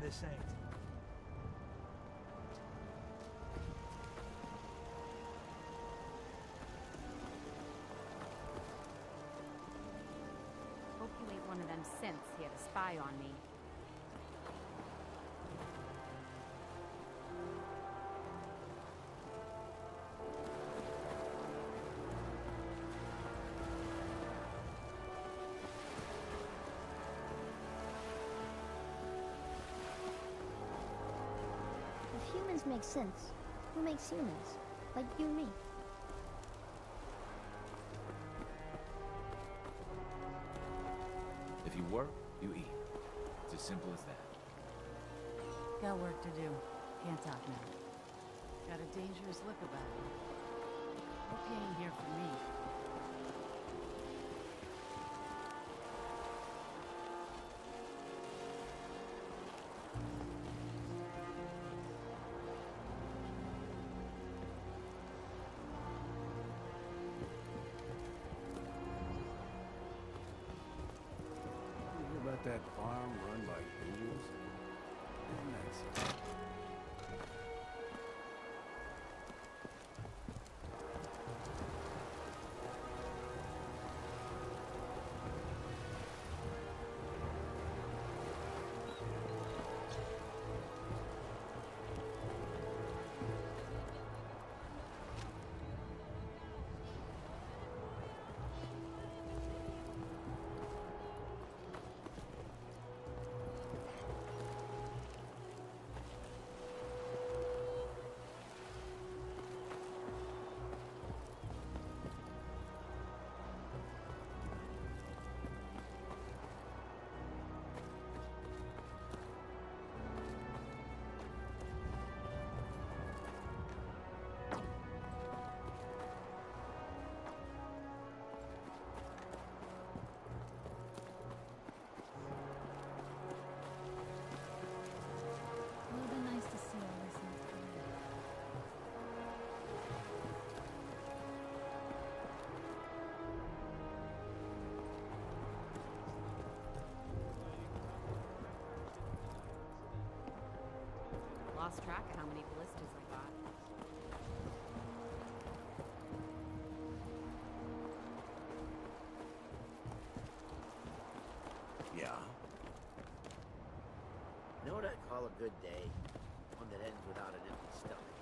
this ain't. Hope you ain't one of them synths here to spy on me. If humans make synths, who makes humans? Like you and me. If you work, you eat. It's as simple as that. Got work to do. Can't talk now. Got a dangerous look about you. Hope you ain't here for me. You hear about that farm run by ghouls? Isn't that something? It would have been nice to see all this in time. Lost track of how many ballistas I got. Yeah. Know what I call a good day? One that ends without an empty stomach.